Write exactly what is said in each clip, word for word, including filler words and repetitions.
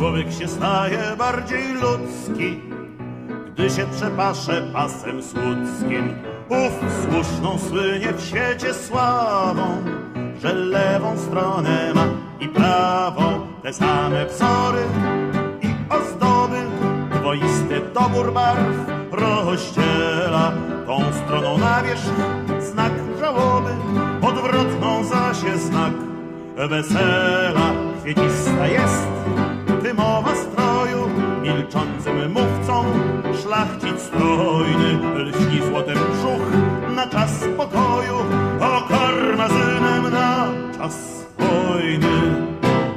Człowiek się staje bardziej ludzki, gdy się przepasze pasem słudzkim. Ów słuszną słynie w świecie sławą, że lewą stronę ma i prawą. Te same wzory i ozdoby, dwoisty dobór barw rozdziela. Tą stroną na wierzch znak żałoby, odwrotną zaś jest znak wesela. Kwiecista jest wymowa stroju, milczącym mówcą szlachcic strojny lśni złotem brzuch na czas spokoju, o karmazynem na czas wojny.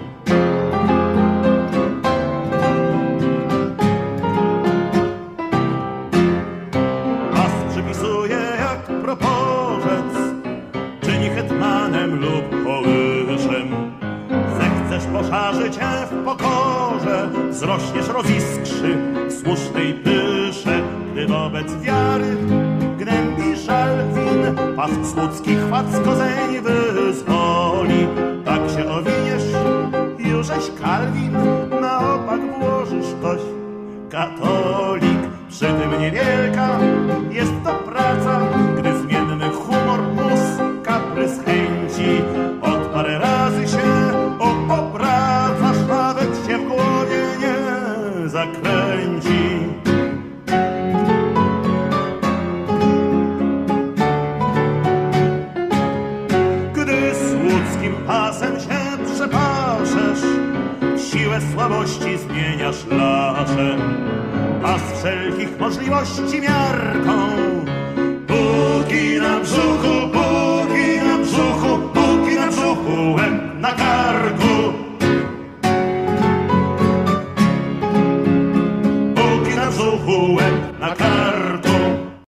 Pas przypisuje jak proporzec, czyni hetmanem lub kołyszem. Zechcesz poszarzyć cię w pokorze, wzrośniesz, roziskrzy w słusznej pysze. Gdy wobec wiary gnębi żal win, pas słudzki chwat z kozeń wyzwoli. Tak się owiniesz, jużeś Kalwin, na opak włożysz toś katolik. Przy tym niewielka jest to praca, gdy zmienny humor, mus, kaprys chęci od parę razy się o obracasz, nawet się w głowie nie zakręci. Gdy słudzkim pasem się przepaszesz, siłę słabości zmieniasz laszem. Pas wszelkich możliwości miarką, póki na brzuchu, póki na brzuchu, póki na brzuchu, łeb na karku. Póki na brzuchu, łeb na karku.